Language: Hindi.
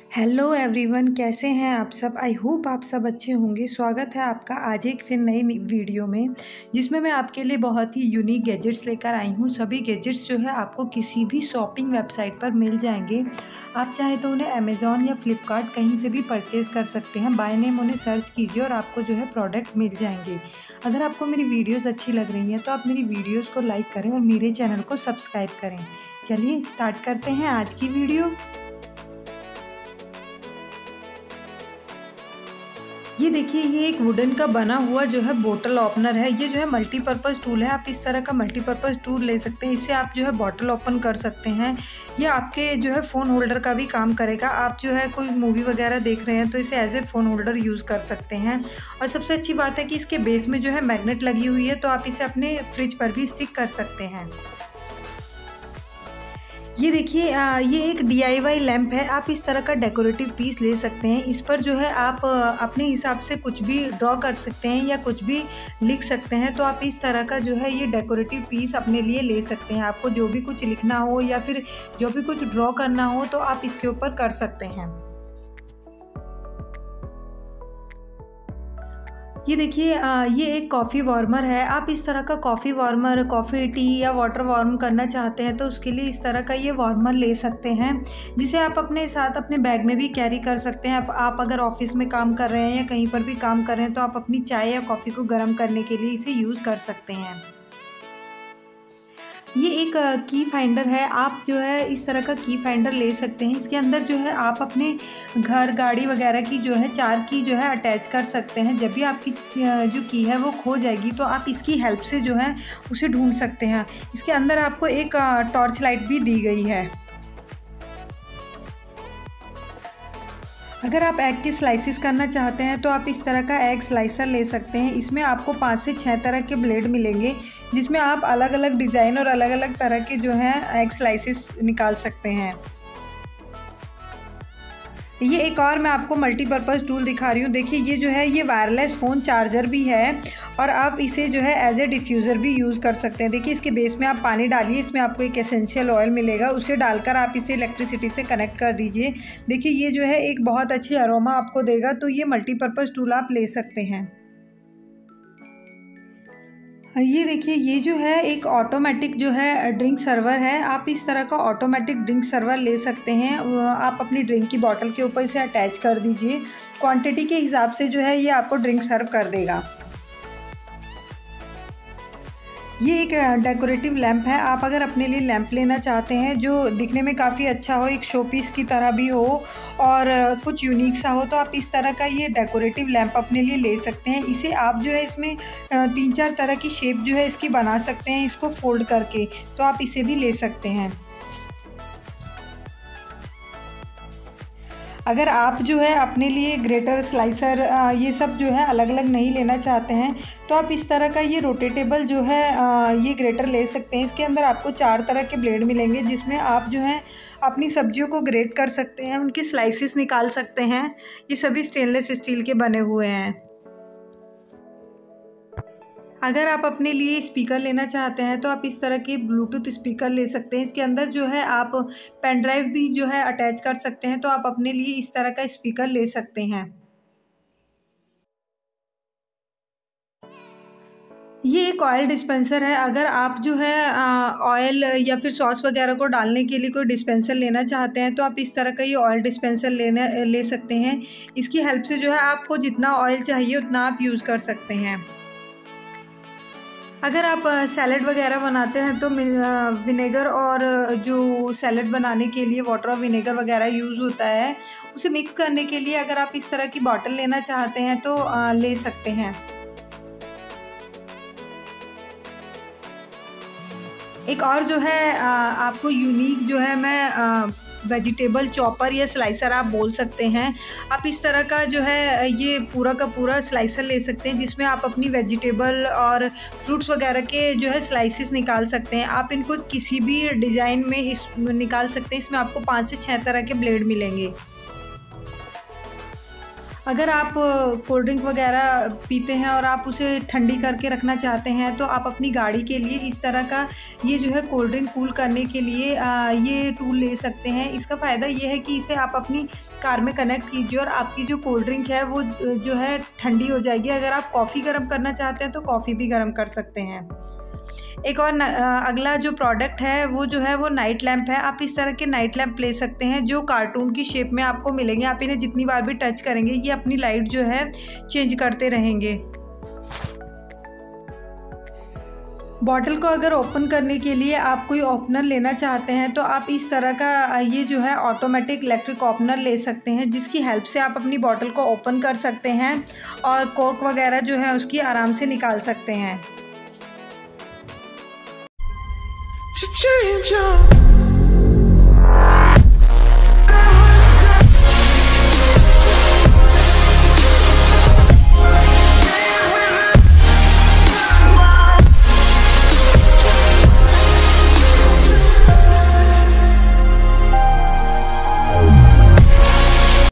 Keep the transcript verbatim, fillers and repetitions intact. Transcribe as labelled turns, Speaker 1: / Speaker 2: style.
Speaker 1: हेलो एवरीवन, कैसे हैं आप सब। आई होप आप सब अच्छे होंगे। स्वागत है आपका आज एक फिर नई वीडियो में, जिसमें मैं आपके लिए बहुत ही यूनिक गैजेट्स लेकर आई हूँ। सभी गैजेट्स जो है आपको किसी भी शॉपिंग वेबसाइट पर मिल जाएंगे। आप चाहें तो उन्हें अमेज़ॉन या फ्लिपकार्ट कहीं से भी परचेज़ कर सकते हैं। बाय नेम उन्हें सर्च कीजिए और आपको जो है प्रोडक्ट मिल जाएंगे। अगर आपको मेरी वीडियोज़ अच्छी लग रही हैं तो आप मेरी वीडियोज़ को लाइक करें और मेरे चैनल को सब्सक्राइब करें। चलिए स्टार्ट करते हैं आज की वीडियो। ये देखिए, ये एक वुडन का बना हुआ जो है बोतल ओपनर है। ये जो है मल्टीपर्पज़ टूल है। आप इस तरह का मल्टीपर्पज़ टूल ले सकते हैं। इससे आप जो है बॉटल ओपन कर सकते हैं। ये आपके जो है फ़ोन होल्डर का भी काम करेगा। आप जो है कोई मूवी वगैरह देख रहे हैं तो इसे as a phone holder use कर सकते हैं। और सबसे अच्छी बात है कि इसके बेस में जो है मैग्नेट लगी हुई है, तो आप इसे अपने फ्रिज पर भी स्टिक कर सकते हैं। ये देखिए, ये एक डी आई वाई लैंप है। आप इस तरह का डेकोरेटिव पीस ले सकते हैं। इस पर जो है आप अपने हिसाब से कुछ भी ड्रॉ कर सकते हैं या कुछ भी लिख सकते हैं। तो आप इस तरह का जो है ये डेकोरेटिव पीस अपने लिए ले सकते हैं। आपको जो भी कुछ लिखना हो या फिर जो भी कुछ ड्रॉ करना हो तो आप इसके ऊपर कर सकते हैं। ये देखिए, ये एक कॉफ़ी वार्मर है। आप इस तरह का कॉफ़ी वार्मर, कॉफ़ी, टी या वाटर वार्म करना चाहते हैं तो उसके लिए इस तरह का ये वार्मर ले सकते हैं, जिसे आप अपने साथ अपने बैग में भी कैरी कर सकते हैं। आप, आप अगर ऑफिस में काम कर रहे हैं या कहीं पर भी काम कर रहे हैं तो आप अपनी चाय या कॉफ़ी को गर्म करने के लिए इसे यूज़ कर सकते हैं। ये एक की फाइंडर है। आप जो है इस तरह का की फाइंडर ले सकते हैं। इसके अंदर जो है आप अपने घर, गाड़ी वगैरह की जो है चार की जो है अटैच कर सकते हैं। जब भी आपकी जो की है वो खो जाएगी तो आप इसकी हेल्प से जो है उसे ढूंढ सकते हैं। इसके अंदर आपको एक टॉर्च लाइट भी दी गई है। अगर आप एग की स्लाइसिस करना चाहते हैं तो आप इस तरह का एग स्लाइसर ले सकते हैं। इसमें आपको पाँच से छः तरह के ब्लेड मिलेंगे, जिसमें आप अलग अलग डिज़ाइन और अलग अलग तरह के जो है एग स्लाइसिस निकाल सकते हैं। ये एक और मैं आपको मल्टीपर्पज़ टूल दिखा रही हूँ। देखिए, ये जो है ये वायरलेस फ़ोन चार्जर भी है और आप इसे जो है एज ए डिफ्यूज़र भी यूज़ कर सकते हैं। देखिए, इसके बेस में आप पानी डालिए, इसमें आपको एक एसेंशियल ऑयल मिलेगा, उसे डालकर आप इसे इलेक्ट्रिसिटी से कनेक्ट कर दीजिए। देखिए, ये जो है एक बहुत अच्छी अरोमा आपको देगा। तो ये मल्टीपर्पज़ टूल आप ले सकते हैं। ये देखिए, ये जो है एक ऑटोमेटिक जो है ड्रिंक सर्वर है। आप इस तरह का ऑटोमेटिक ड्रिंक सर्वर ले सकते हैं। आप अपनी ड्रिंक की बॉटल के ऊपर इसे अटैच कर दीजिए। क्वांटिटी के हिसाब से जो है ये आपको ड्रिंक सर्व कर देगा। ये एक डेकोरेटिव लैंप है। आप अगर अपने लिए लैंप लेना चाहते हैं जो दिखने में काफ़ी अच्छा हो, एक शो पीस की तरह भी हो और कुछ यूनिक सा हो, तो आप इस तरह का ये डेकोरेटिव लैंप अपने लिए ले सकते हैं। इसे आप जो है इसमें तीन चार तरह की शेप जो है इसकी बना सकते हैं, इसको फोल्ड करके। तो आप इसे भी ले सकते हैं। अगर आप जो है अपने लिए ग्रेटर, स्लाइसर ये सब जो है अलग अलग नहीं लेना चाहते हैं तो आप इस तरह का ये रोटेटेबल जो है ये ग्रेटर ले सकते हैं। इसके अंदर आपको चार तरह के ब्लेड मिलेंगे, जिसमें आप जो है अपनी सब्जियों को ग्रेट कर सकते हैं, उनकी स्लाइसिस निकाल सकते हैं। ये सभी स्टेनलेस स्टील के बने हुए हैं। अगर आप अपने लिए स्पीकर लेना चाहते हैं तो आप इस तरह के ब्लूटूथ स्पीकर ले सकते हैं। इसके अंदर जो है आप पेन ड्राइव भी जो है अटैच कर सकते हैं। तो आप अपने लिए इस तरह का स्पीकर ले सकते हैं। ये एक ऑयल डिस्पेंसर है। अगर आप जो है ऑयल या फिर सॉस वगैरह को डालने के लिए कोई डिस्पेंसर लेना चाहते हैं तो आप इस तरह का ये ऑयल डिस्पेंसर लेना ले सकते हैं। इसकी हेल्प से जो है आपको जितना ऑयल चाहिए उतना आप यूज़ कर सकते हैं। अगर आप सैलड वगैरह बनाते हैं तो विनेगर और जो सैलड बनाने के लिए वाटर और विनेगर वगैरह यूज़ होता है, उसे मिक्स करने के लिए अगर आप इस तरह की बॉटल लेना चाहते हैं तो ले सकते हैं। एक और जो है आपको यूनिक जो है मैं वेजिटेबल चॉपर या स्लाइसर आप बोल सकते हैं। आप इस तरह का जो है ये पूरा का पूरा स्लाइसर ले सकते हैं, जिसमें आप अपनी वेजिटेबल और फ्रूट्स वगैरह के जो है स्लाइसिस निकाल सकते हैं। आप इनको किसी भी डिज़ाइन में इस निकाल सकते हैं। इसमें आपको पाँच से छः तरह के ब्लेड मिलेंगे। अगर आप कोल्ड ड्रिंक वगैरह पीते हैं और आप उसे ठंडी करके रखना चाहते हैं तो आप अपनी गाड़ी के लिए इस तरह का ये जो है कोल्ड ड्रिंक कूल करने के लिए आ, ये टूल ले सकते हैं। इसका फ़ायदा ये है कि इसे आप अपनी कार में कनेक्ट कीजिए और आपकी जो कोल्ड ड्रिंक है वो जो है ठंडी हो जाएगी। अगर आप कॉफ़ी गर्म करना चाहते हैं तो कॉफ़ी भी गर्म कर सकते हैं। एक और न, अगला जो प्रोडक्ट है वो जो है वो नाइट लैंप है। आप इस तरह के नाइट लैंप ले सकते हैं जो कार्टून की शेप में आपको मिलेंगे। आप इन्हें जितनी बार भी टच करेंगे ये अपनी लाइट जो है चेंज करते रहेंगे। बॉटल को अगर ओपन करने के लिए आप कोई ओपनर लेना चाहते हैं तो आप इस तरह का ये जो है ऑटोमेटिक इलेक्ट्रिक ओपनर ले सकते हैं, जिसकी हेल्प से आप अपनी बॉटल को ओपन कर सकते हैं और कॉर्क वगैरह जो है उसकी आराम से निकाल सकते हैं।
Speaker 2: To change your